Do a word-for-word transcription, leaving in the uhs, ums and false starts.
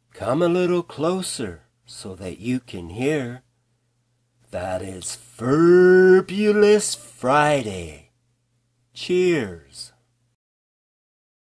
Come a little closer so that you can hear. That is Furbulous Friday. Cheers.